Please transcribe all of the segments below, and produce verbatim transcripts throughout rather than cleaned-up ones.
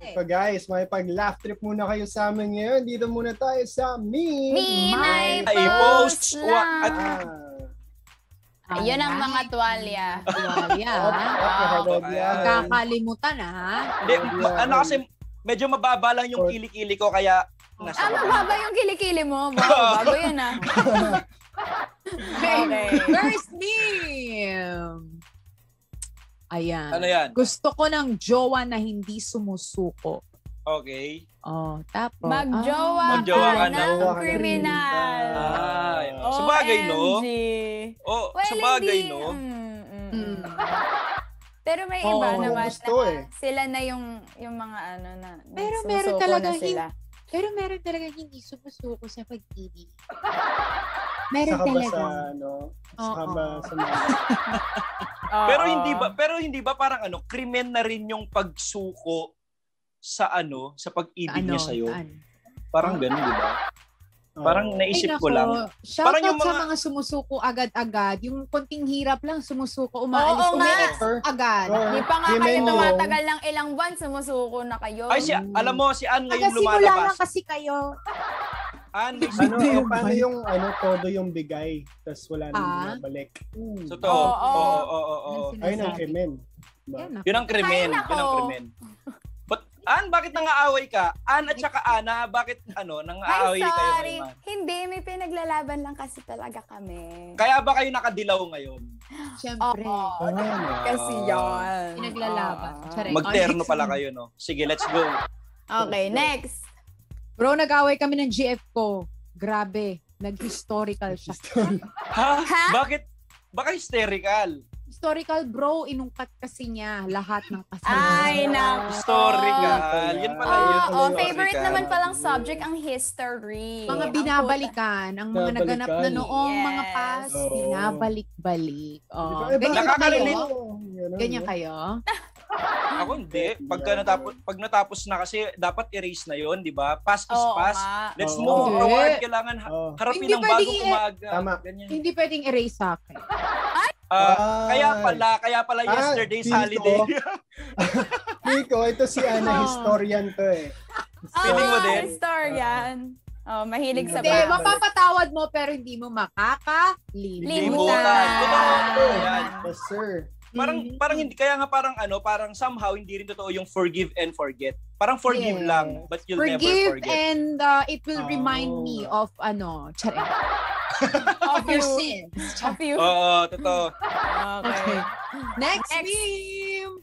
So guys, may pag-laugh trip muna kayo sa amin ngayon. Dito muna tayo sa Me, Me My Ay, Post post. lang. At, Ah, Ayun ang mga tuwalya. Tuwalya. Kakalimutan ha. Hindi, ma- ano kasi, medyo mababa lang yung kilikili ko, kaya nasa Ah, mababa yung kilikili mo. Wow, bago yan ah. Okay. First name. Ayan. Ano yan? Gusto ko ng jowa na hindi sumusuko. Okay. Oh, tapos. Magjowa Magjowa ka ka na. ng kriminal. Ay, sabagay, no? O M G. Oh, Well, sabagay, hindi. no? Mm, mm, Mm. mm. Pero may Oo, iba naman gusto na eh. sila na yung yung mga ano na Pero nagsusuko meron talaga na sila. Pero meron talaga hindi sumusuko sa pag-ibig. Meron saka ba talaga. sa, ano, saka Oo. ba sa mga... Oo. Pero hindi ba pero hindi ba parang ano, krimen na rin yung pagsuko sa ano, sa pag-ibig Ano, niya sa iyo? saan? Parang gano'n, di ba? Parang Ay, naisip nako. ko lang. Shout Parang out yung sa mga- mga sumusuko agad-agad. Yung konting hirap lang, sumusuko, umaalis, Oo nga. umi-ex agad. Or, Hindi pa nga Given kayo mo- tumatagal ng ilang buwan, sumusuko na kayo. Ay, si, alam mo, si Ann ngayon Nagasimula lang lumalabas. kasi kayo. Ann, may ano, Hindi eh, yung paano balik. yung ano, todo yung bigay, tapos wala nang Ah? binabalik. Mm. So to, Oo. oo, oo, oo, oo. Yung Ayun ang sinasabi. krimen. Diba? Yan, Yun ang krimen, Ay, nako. yun ang krimen. But, Ann, bakit nangaaway ka? Ann at saka Ana, bakit ano, Ay, nangaaway kayo sorry. ngayon? Hindi, may pinaglalaban lang kasi talaga kami. Kaya ba kayo nakadilaw ngayon? Siyempre. Oo. Ah, Kasi yan. Pinaglalaban. Oo. Charing. Magterno Oh, pala next. kayo, no? Sige, let's go. Okay, next. Bro, nag-away kami ng G F ko. Grabe. Nag-historical siya. Ha? Ha? Bakit? Baka hysterical. Historical, bro. Inungkat kasi niya lahat ng kasama. Ay, nako. Historical. Yun pala Oo, yun. oh, Historical. favorite naman palang subject ang history. Mga Ang binabalikan, ang mga Binabalikan. naganap na noong Yes. mga past, Oo. binabalik-balik. Oh, Eh, ganyan bakit ba kayo? Nakaka-relate. Ganun, Ganyan no? kayo? Ako hindi. Pagka natapos, pag natapos na kasi, dapat erase na yon, di ba? Past is Oo past. nga. Let's Oo. move Hindi. forward. Kailangan ha- Oo. harapin Hindi ng pwedeng bagong i- umaga. Tama. Ganyan. Hindi pwedeng erase sa akin. Ah, Ay. kaya pala, kaya pala Ah, yesterday's dito. holiday. Nico, ito si Ana, Oh. historian to eh. Feeling mo Ah, din? historian. Oh, mahilig sa Hindi, ba. mapapatawad mo pero hindi mo makakalimutan. Limutan. Totoo. Yan. Yes, sir. Parang Mhm. parang hindi kaya nga parang ano, parang somehow hindi rin totoo yung forgive and forget. Parang forgive Yes. lang, but you'll Forgive never forget. and uh, it will Oh. remind me of ano, charing. Of Your you. sins. Of you. Oo, totoo. Okay. Next, Next. meme.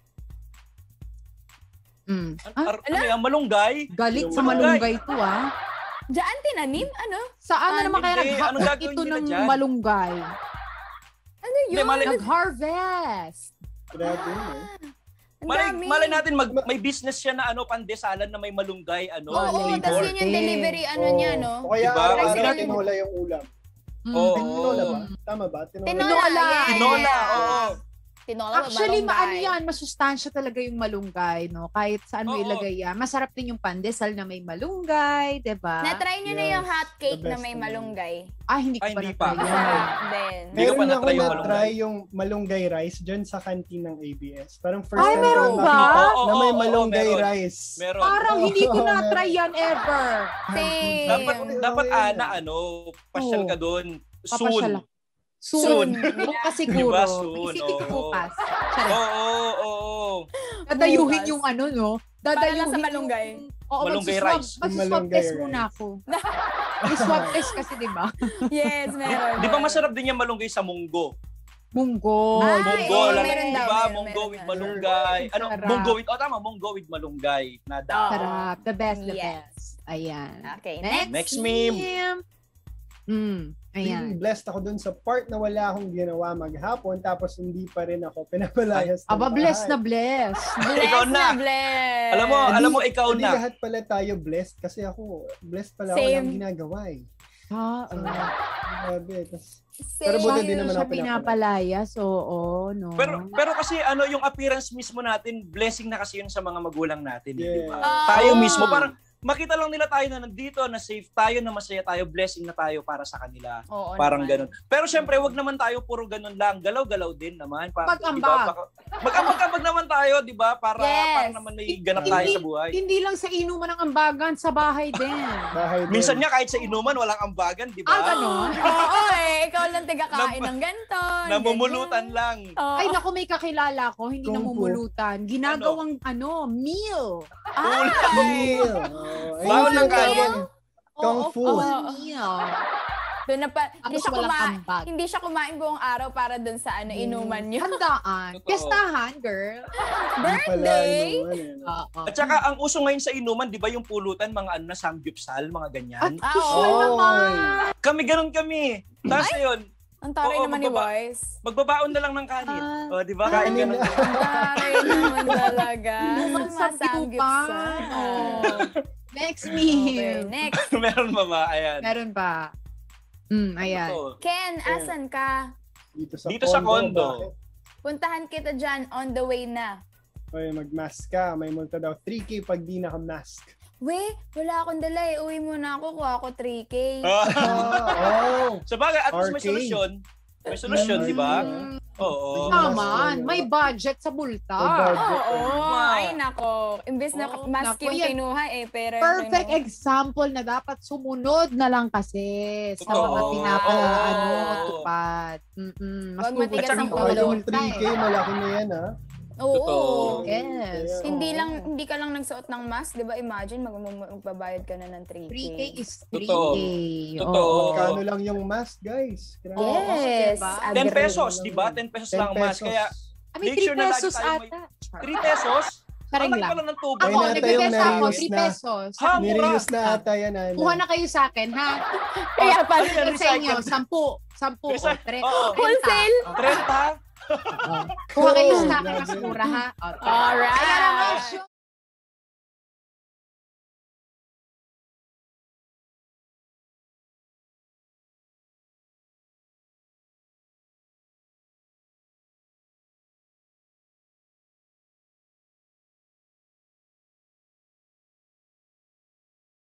Mm. An- Ah, ar- ano yan, malunggay? galit sa Malunggay. malunggay to ah. Diyan tinanim? Ano? Saan na Ah, naman kaya hindi. nag- Anong gagawin ito nila ng dyan? malunggay? Ano Hindi, yun? mali- Nag-harvest. Grabe mo. Ang Malay, dami. malay natin, mag, may business siya na ano, pandesalan na may malunggay, ano, Oo, Malay tas flavor. yun yung delivery ano Oo. niya, no? O kaya Diba? araw-araw Kasi- tinola yung ulam. Mm. Oo. Ay, tinola ba? Tama ba? Tinola. Tinola. yes. Tinola, oo. Tinola, Actually, malunggay. maano yan, masustansya talaga yung malunggay, no? Kahit saan mo Oo. ilagay yan. Masarap din yung pandesal na may malunggay, diba? Na-try nyo na Yes. yung hot cake The na best may naman. malunggay. Ah, hindi ko Ay, pa hindi pa. na-try yan. Masarap din. Hindi ko Meron pa na ako na-try yung na-try malunggay. yung malunggay rice dyan sa canteen ng A B S. Parang first Ay, time meron ko ba? nakita Oo, na oo, may oo, malunggay meron. rice. Meron. Parang hindi ko Oo, na-try yan ever. Same. Dapat, dapat Okay. Ana, ano, pasyal Oo. ka doon. Papasyal Soon. ako. Soon. Soon. Bukas siguro. Diba, soon, Isipin ko oo. bukas. Oo, Charot. oo, oo. Dadayuhin Bukas. yung ano, no? Para Dadayuhin lang sa malunggay. yung- Oo, Malunggay magsuswab- rice. Magsuswab Malunggay test rice. muna ako. May swab test kasi, di ba? Yes, meron. Di ba masarap din yung malunggay sa munggo? Munggo. Ay, Munggo, oo, lang, meron di daw, ba? meron, Munggo meron with daw. malunggay. Ano, Sarap. munggo with, oh tama, munggo with malunggay. Nada. Oo. Sarap. The best, the Yes. best. Ayan. Okay, Next, Next meme. Mm, ayan. Feeling blessed ako dun sa part na wala akong ginawa maghapon tapos hindi pa rin ako pinapalayas ng Aba, blessed na bahay. blessed. Bless Ikaw na. bless. Alam mo, Hindi- alam mo, ikaw Hindi na. lahat pala tayo blessed kasi ako, blessed pala ako Same. lang ginagawa eh. Ah, So, uh, grabe. Tas, Same. Pero buti siya din naman siya ako pinapalayas, oo, no? Pero pero kasi ano yung appearance mismo natin, blessing na kasi yun sa mga magulang natin, eh, di ba? Yeah. Ah, Tayo oo. mismo parang makita lang nila tayo na nandito, na safe tayo, na masaya tayo, blessing na tayo para sa kanila. Oo, Parang naman. ganun. Pero syempre, wag naman tayo puro ganun lang. Galaw-galaw din naman. Para, Mag-ambag. Diba, baka- mag-ambag-ambag naman tayo, di ba? Para, Yes. para naman may ganap tayo Hindi- sa buhay. Hindi lang sa inuman ng ambagan, sa bahay din. Bahay din. Minsan nga kahit sa inuman, walang ambagan, di ba? Ah, ganon? Oo eh, ikaw lang tigakain ng ganito. Namumulutan lang. Oo. Ay, naku, may kakilala ko, hindi Kung po. namumulutan. Ginagawang, ano, meal. Meal. Oh, ayun Bawal yung ng tinatawag kanin. eh. Kung Oo, fu. oo, Oo. meal. Doon na pa, hindi Tapos siya, walang kumain, ambag. hindi siya kumain buong araw para doon sa ano, inuman niyo. Handaan. Totoo. Pestahan, girl. Birthday? Pala, ano, ano. Oo. At saka, ang uso ngayon sa inuman, di ba yung pulutan, mga ano na, samgyupsal, mga ganyan. Ah, Usual oo. naman. Kami, ganun kami. Tapos yun, Ang taray Oo, naman ni magbaba- Wise. magbabaon na lang ng kanin. Ah. O, di ba? Ah, Kain kanin ganun. na. Ang taray naman talaga. Inuman sa Masamgyupsal. Oh. Next Okay, meal. next. Meron mama, ayan. Meron ba? Hmm, ayan. Totoo. Ken, asan ka? Dito sa Dito sa condo. condo. Bakit? Puntahan kita dyan, on the way na. Oy, mag-mask ka. May multa daw. three K pag di naka-mask. We, wala akong dala eh. Uwi muna ako, kuha ako three K. Ah. Oh. Sa bagay, at least may Arcade. solusyon. May solusyon, di ba? Mm. Oo. Naman, may budget sa bulta. May budget. Oo, ay nako. Imbes na Oo, mask naku, yung yan. kinuha eh. Pero Perfect ano, example na dapat sumunod na lang kasi sa Totoo. mga pinapa Oo. ano tupad. Mm-mm. Mas Wag matigas tugot ang ng Baka ulo. yung three K, malaki na yan, ha? oo. Totoo. Yes. Hindi Oo. lang hindi ka lang nagsuot ng mask, 'di ba? Imagine mag mag- magbabayad ka na ng three K. three K is three K. Totoo. Totoo. Oo. Kano lang yung mask, guys? Grabe. Yes. diba? ten agree. pesos, di ba? ten pesos lang ang mas. Kaya, I mean, Make three sure na lagi pesos tayo may- ata. three pesos? Parang Ang laki lang. pala ng tubo. Ay, Ako, nata yung nagbibenta ako, na-reuse three na. pesos. Ha, mura. Nireuse na ata yan, ano? Kuha na kayo sa akin, ha? Kaya O, pala, ano sa inyo? recycle. Sampu. Sampu. O, Recy- tre- Oo. wholesale. trenta? Kuha kayo sa akin, Grabe. mas mura, ha? O, tre- Alright. Kaya naman,